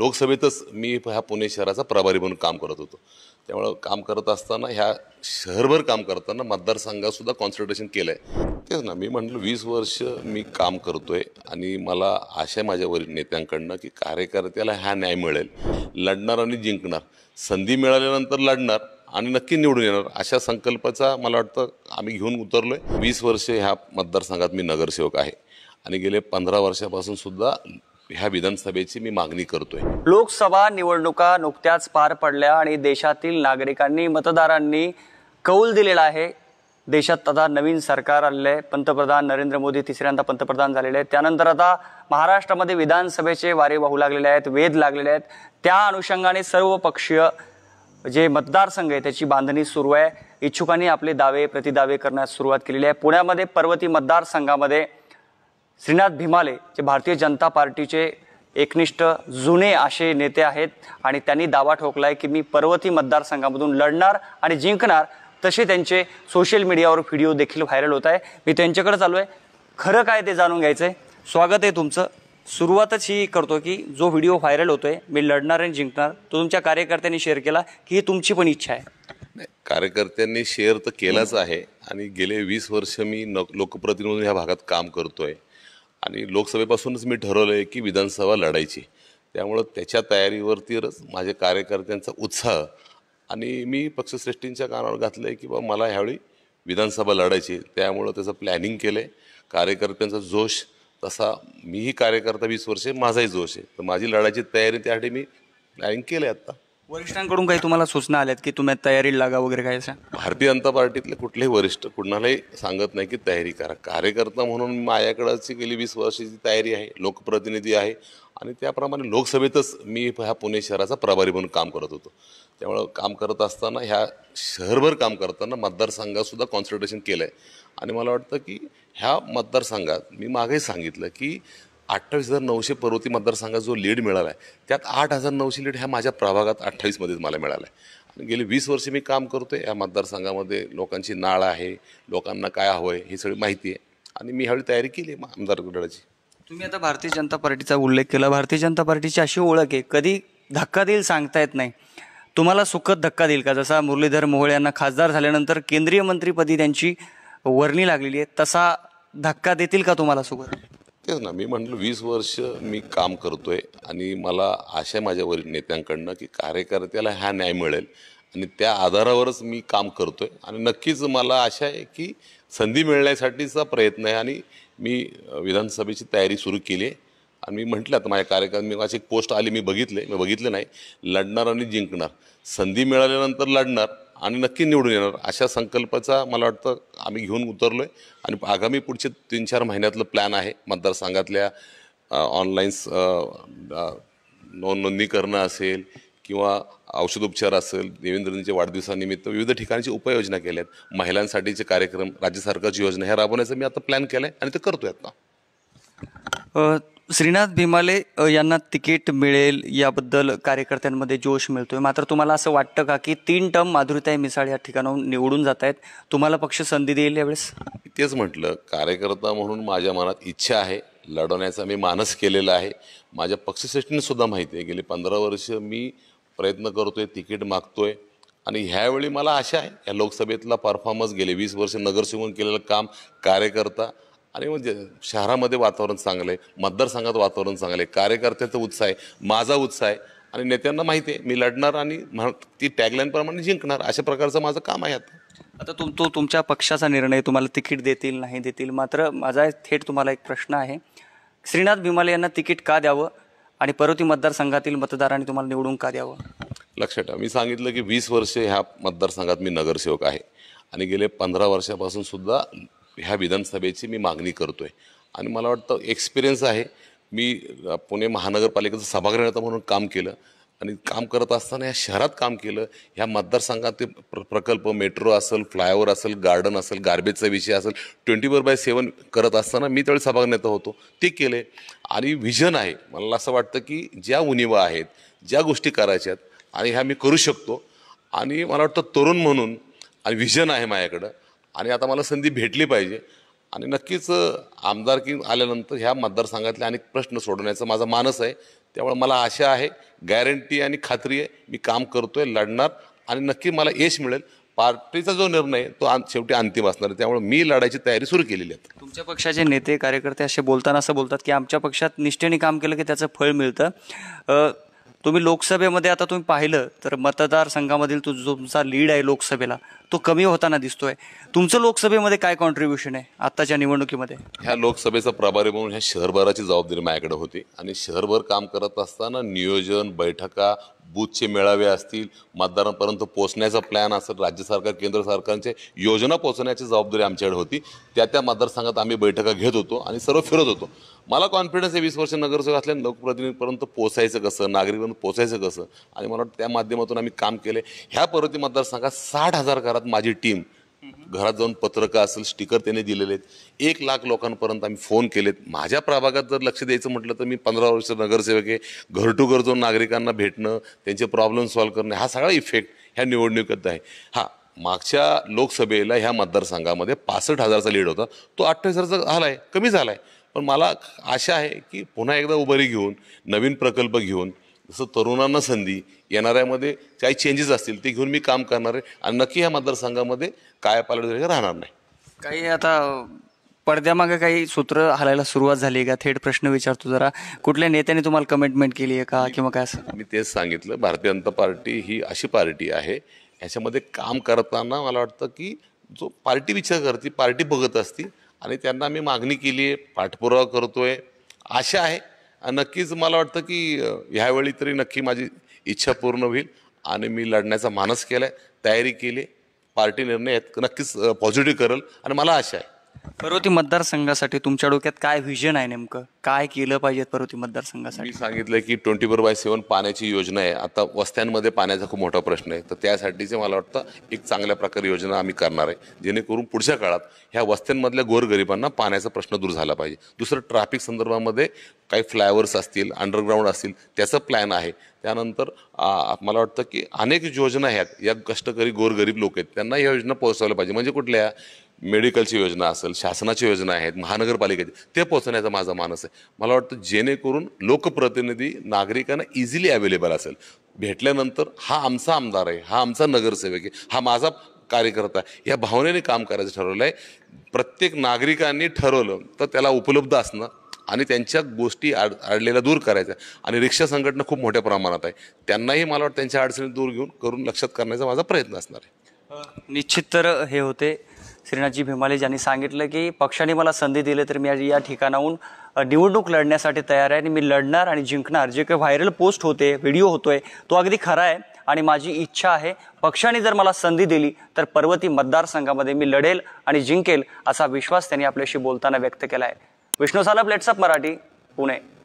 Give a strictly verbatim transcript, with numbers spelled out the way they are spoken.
लोकसभेतच मी ह्या पुणे शहराचा प्रभारी म्हणून काम करत होतो। त्यामुळे काम करत असताना ह्या शहरभर काम करताना मतदारसंघात सुद्धा कॉन्सन्ट्रेशन केलंय। तेच ना मी म्हटलं वीस वर्ष मी काम करतोय आणि मला आशा माझ्या वरील नेत्यांकडनं की कार्यकर्त्याला हा न्याय मिळेल, लढणार आणि जिंकणार, संधी मिळाल्यानंतर लढणार आणि नक्की निवडून येणार अशा संकल्पाचा मला वाटतं आम्ही घेऊन उतरलोय। वीस वर्ष ह्या मतदारसंघात मी नगरसेवक आहे आणि गेले पंधरा वर्षापासून सुद्धा ह्या विधानसभेची मी मागणी करतोय। लोकसभा निवडणुका नुकत्याच पार पडल्या आणि देशातील नागरिकांनी मतदारांनी कौल दिलेला आहे। देशात आता नवीन सरकार आलेले आहे, पंतप्रधान नरेंद्र मोदी तिसऱ्यांदा पंतप्रधान झालेले आहेत। त्यानंतर आता महाराष्ट्रामध्ये विधानसभेचे वारे वाहू लागलेले आहेत, वेध लागलेले आहेत। त्या अनुषंगाने सर्व पक्षीय जे मतदारसंघ आहे त्याची बांधणी सुरू आहे। इच्छुकांनी आपले दावे प्रतिदावे करण्यास सुरुवात केलेली आहे। पुण्यामध्ये पर्वती मतदारसंघामध्ये श्रीनाथ भीमाले जे भारतीय जनता पार्टीचे एकनिष्ठ जुने असे नेते आहेत आणि त्यांनी दावा ठोकलाय की मी पर्वती मतदारसंघामधून लढणार आणि जिंकणार। तसे त्यांचे सोशल मीडियावर व्हिडिओ देखील व्हायरल होत आहे। मी त्यांच्याकडे चालू आहे, खरं काय ते जाणून घ्यायचंय। स्वागत आहे तुमचं। सुरुवातच ही करतो की जो व्हिडिओ व्हायरल होतोय मी लढणार आणि जिंकणार, तो तुमच्या कार्यकर्त्यांनी शेअर केला की ही तुमची पण इच्छा आहे? कार्यकर्त्यांनी शेअर तर केलाच आहे आणि गेले वीस वर्ष मी लोकप्रतिनिधी म्हणून ह्या भागात काम करतोय आणि लोकसभेपासूनच मी ठरवलंय की विधानसभा लढायची। त्यामुळे त्याच्या तयारीवरतीच माझ्या कार्यकर्त्यांचा उत्साह आणि मी पक्षश्रेष्ठींच्या कानावर घातलंय की बाबा मला ह्यावेळी विधानसभा लढायची। त्यामुळे त्याचं प्लॅनिंग केलंय। कार्यकर्त्यांचा जोश तसा मीही कार्यकर्ता वीस वर्ष माझाही जोश आहे, तर माझी लढायची तयारी त्यासाठी मी प्लॅनिंग केलंय। आता वरिष्ठांकडून काही तुम्हाला सूचना आल्यात की तुम्ही तयारी लागा वगैरे काय? भारतीय जनता पार्टीतले कुठलेही वरिष्ठ कुणालाही सांगत नाही की तयारी करा। कार्यकर्ता म्हणून माझ्याकडची गेली वीस वर्षाची तयारी आहे, लोकप्रतिनिधी आहे आणि त्याप्रमाणे लोकसभेतच मी ह्या पुणे शहराचा प्रभारी म्हणून काम करत होतो। त्यामुळे काम करत असताना ह्या शहरभर काम करताना मतदारसंघात सुद्धा कॉन्सन्ट्रेशन केलंय आणि मला वाटतं की ह्या मतदारसंघात मी मागेही सांगितलं की अठ्ठावीस हजार नऊशे पर्वती मतदारसंघात जो लीड मिळाला आहे त्यात आठ हजार नऊशे लीड ह्या माझ्या प्रभागात अठ्ठावीसमध्येच मला मिळाला आहे आणि गेली वीस वर्ष मी काम करतोय। या मतदारसंघामध्ये लोकांची नाळ आहे, लोकांना काय हवं आहे ही सगळी माहिती आहे आणि मी ह्यावेळी तयारी केली आहे आमदार लढायची। तुम्ही आता भारतीय जनता पार्टीचा उल्लेख केला। भारतीय जनता पार्टीची अशी ओळख आहे कधी धक्का देईल सांगता येत नाही। तुम्हाला सुखद धक्का देईल का? जसा मुरलीधर मोहोळ यांना खासदार झाल्यानंतर केंद्रीय मंत्रीपदी त्यांची वर्णी लागलेली आहे, तसा धक्का देतील का तुम्हाला सुखद? तेच ना मी म्हटलं वीस वर्ष मी काम करतोय आणि मला आशा माझ्या वरील नेत्यांकडनं की कार्यकर्त्याला हा न्याय मिळेल आणि त्या आधारावरच मी काम करतोय आणि नक्कीच मला आशा आहे की संधी मिळण्यासाठीचा प्रयत्न आहे आणि मी विधानसभेची तयारी सुरू केली आहे आणि मी म्हटलं आता माझ्या कार्यकर्ते मी माझी एक पोस्ट आली मी बघितले मी बघितलं नाही लढणार आणि जिंकणार, संधी मिळाल्यानंतर लढणार आणि नक्की निवडून येणार अशा संकल्पाचा मला वाटतं आम्ही घेऊन उतरलोय आणि आगामी पुढचे तीन चार महिन्यातलं प्लॅन आहे। मतदारसंघातल्या ऑनलाईन नोंद नोंदणी करणं असेल किंवा औषधोपचार असेल, देवेंद्रजींच्या वाढदिवसानिमित्त विविध ठिकाणची उपाययोजना केल्या आहेत, महिलांसाठीचे कार्यक्रम, राज्य सरकारची योजना ह्या राबवण्याचा मी आता प्लॅन केला आहे आणि ते करतोय आता। श्रीनाथ भीमाले यांना तिकीट मिळेल याबद्दल कार्यकर्त्यांमध्ये जोश मिळतोय, मात्र तुम्हाला असं वाटतं का की तीन टर्म माधुरीताई मिसाळ या ठिकाणाहून निवडून जात आहेत, तुम्हाला पक्ष संधी देईल यावेळेस? तेच म्हटलं, कार्यकर्ता म्हणून माझ्या मनात इच्छा आहे, लढवण्याचा मी मानस केलेला आहे। माझ्या पक्षश्रेष्ठींना सुद्धा माहिती आहे गेली पंधरा वर्ष मी प्रयत्न करतोय, तिकीट मागतोय आणि ह्यावेळी मला आशा आहे या लोकसभेतला परफॉर्मन्स गेले वीस वर्ष नगरसेवक केलेलं काम, कार्यकर्ता आणि म्हणजे शहरामध्ये वातावरण चांगलं आहे, मतदारसंघात वातावरण चांगलं आहे, कार्यकर्त्याचा उत्साह आहे, माझा उत्साह आहे आणि नेत्यांना माहिती आहे मी लढणार आणि ती टॅगलाईनप्रमाणे जिंकणार अशा प्रकारचं माझं काम आहे। आता आता तुम तो तुमच्या पक्षाचा निर्णय, तुम्हाला तिकीट देतील नाही देतील, मात्र माझा थेट तुम्हाला एक प्रश्न आहे, श्रीनाथ भीमाले यांना तिकीट का द्यावं आणि पर्वती मतदारसंघातील मतदारांनी तुम्हाला निवडून का द्यावं? लक्षात ठेवा, मी सांगितलं की वीस वर्ष ह्या मतदारसंघात मी नगरसेवक आहे आणि गेले पंधरा वर्षापासून सुद्धा ह्या विधानसभेची मी मागणी करतोय आणि मला वाटतं एक्सपिरियन्स आहे। मी पुणे महानगरपालिकेचं सभागृह नेता म्हणून काम केलं आणि काम करत असताना या शहरात काम केलं। ह्या मतदारसंघात प्र प्रकल्प मेट्रो असेल, फ्लायओव्हर असेल, गार्डन असेल, गार्बेजचा विषय असेल, ट्वेंटी फोर बाय सेवन करत असताना मी त्यावेळी सभागृह नेता होतो, ते केले आणि व्हिजन आहे। मला असं वाटतं की ज्या उणिवा आहेत, ज्या गोष्टी करायच्यात आणि ह्या मी करू शकतो आणि मला वाटतं तरुण म्हणून आणि व्हिजन आहे माझ्याकडं आणि आता मला संधी भेटली पाहिजे आणि नक्कीच आमदारकी आल्यानंतर ह्या मतदारसंघातले अनेक प्रश्न सोडवण्याचा माझा मानस आहे, त्यामुळे मला आशा आहे, गॅरंटी आणि खात्री आहे, मी काम करतोय, लढणार आणि नक्की मला यश मिळेल. पार्टीचा जो निर्णय तो आं- शेवटी अंतिम असणार आहे, त्यामुळे मी लढायची तयारी सुरू केलेली आहे. तुमच्या पक्षाचे नेते कार्यकर्ते असे बोलताना असं बोलतात की आमच्या पक्षात निष्ठेने काम केलं की त्याचं फळ मिळतं. अ, तुम्ही लोकसभेमध्ये आता तुम्ही पाहिलं तर मतदारसंघामधील तो जो तुमचा लीड आहे लोकसभेला तो कमी होताना दिसतोय. तुमचं लोकसभेमध्ये काय कॉन्ट्रीब्युशन आहे आत्ताच्या निवडणुकीमध्ये? ह्या लोकसभेचा प्रभारी म्हणून ह्या शहरभराची जबाबदारी माझ्याकडे होती आणि शहरभर काम करत असताना नियोजन, बैठका, बूथचे मेळावे असतील, मतदारांपर्यंत पोहोचण्याचा प्लॅन असेल, राज्य सरकार केंद्र सरकारचे योजना पोहोचण्याची जबाबदारी आमच्याकडे होती. त्या त्या मतदारसंघात आम्ही बैठका घेत होतो आणि सर्व फिरत होतो. मला कॉन्फिडन्स आहे वीस वर्ष नगरसेवक असल्या लोकप्रतिनिधीपर्यंत पोहोचायचं कसं, नागरिकांपर्यंत पोहोचायचं कसं आणि मला वाटतं त्या माध्यमातून आम्ही काम केले. ह्या पर्वती मतदारसंघात साठ हजार घरात माझी टीम घरात जाऊन पत्रकं असेल, स्टिकर त्यांनी दिलेले आहेत. एक लाख लोकांपर्यंत आम्ही फोन केलेत. माझ्या प्रभागात जर लक्ष द्यायचं म्हटलं तर मी पंधरा वर्ष नगरसेवक आहे. घर टू घर जाऊन नागरिकांना भेटणं, त्यांचे प्रॉब्लेम सॉल्व्ह करणं, हा सगळा इफेक्ट ह्या निवडणुकीत आहे. हा मागच्या लोकसभेला ह्या मतदारसंघामध्ये पासष्ट हजारचा लीड होता, तो अठ्ठावीस हजारचा झाला आहे, कमी झाला आहे. पण मला आशा आहे की पुन्हा एकदा उभारी घेऊन, नवीन प्रकल्प घेऊन, जसं तरुणांना संधी येणाऱ्यामध्ये काही चेंजेस असतील ते घेऊन मी काम करणार आहे आणि नक्की ह्या मतदारसंघामध्ये काय पालट राहणार नाही. काही आता पडद्यामागे काही सूत्र हलायला सुरुवात झाली का? थेट प्रश्न विचारतो जरा, कुठल्या नेत्याने तुम्हाला कमिटमेंट केली आहे का किंवा काय असं? मी तेच सांगितलं, भारतीय जनता पार्टी ही अशी पार्टी आहे, ह्याच्यामध्ये काम करताना मला वाटतं की जो पार्टी विचार करते, पार्टी बघत असते आणि त्यांना मी मागणी केली आहे, पाठपुरावा करतोय. आशा आहे नक्कीच, मला वाटतं की ह्यावेळी तरी नक्की माझी इच्छा पूर्ण होईल आणि मी लढण्याचा मानस केला आहे, तयारी केली. पार्टी निर्णय नक्कीच पॉझिटिव्ह करेल आणि मला आशा आहे. पर्वती मतदारसंघासाठी तुमच्या डोक्यात काय व्हिजन आहे? नेमकं काय केलं पाहिजे पर्वती मतदारसंघासाठी? मी सांगितलं की ट्वेंटी फोर बाय सेवन पाण्याची योजना आहे. आता वस्त्यांमध्ये पाण्याचा खूप मोठा प्रश्न आहे, तर त्यासाठीचे मला वाटतं एक चांगल्या प्रकारे योजना आम्ही करणार आहे, जेणेकरून पुढच्या काळात ह्या वस्त्यांमधल्या गोरगरिबांना पाण्याचा प्रश्न दूर झाला पाहिजे. दुसरं, ट्रॅफिक संदर्भामध्ये काही फ्लायओव्हर्स असतील, अंडरग्राऊंड असतील, त्याचं प्लॅन आहे. त्यानंतर मला वाटतं की अनेक योजना आहेत, या कष्टकरी गोरगरीब लोक आहेत त्यांना या योजना पोहोचवल्या पाहिजे. म्हणजे कुठल्या, मेडिकलची योजना असेल, शासनाची योजना आहेत, महानगरपालिकेची, ते पोहोचण्याचा माझा मानस आहे. मला वाटतं जेणेकरून लोकप्रतिनिधी नागरिकांना इझिली अवेलेबल असेल. भेटल्यानंतर हा आमचा आमदार आहे, हा आमचा नगरसेवक आहे, हा माझा कार्यकर्ता आहे, या भावनेने काम करायचं ठरवलं आहे. प्रत्येक नागरिकांनी ठरवलं तर त्याला उपलब्ध असणं आणि त्यांच्या गोष्टी आड अडलेल्या दूर करायच्या. आणि रिक्षा संघटना खूप मोठ्या प्रमाणात आहे, त्यांनाही मला वाटतं त्यांच्या अडचणी दूर घेऊन करून लक्षात करण्याचा माझा प्रयत्न असणार आहे. निश्चित तर हे होते श्रीनाथजी भीमाले, ज्यांनी सांगितलं की पक्षाने मला संधी दिली तर मी आज या ठिकाणाहून निवडणूक लढण्यासाठी तयार आहे आणि मी लढणार आणि जिंकणार. जे काही व्हायरल पोस्ट होते, व्हिडिओ होतोय, तो अगदी खरा आहे आणि माझी इच्छा आहे पक्षाने जर मला संधी दिली तर पर्वती मतदारसंघामध्ये मी लढेल आणि जिंकेल, असा विश्वास त्यांनी आपल्याशी बोलताना व्यक्त केला आहे. विष्णू सालप, लेट्सअप मराठी, पुणे.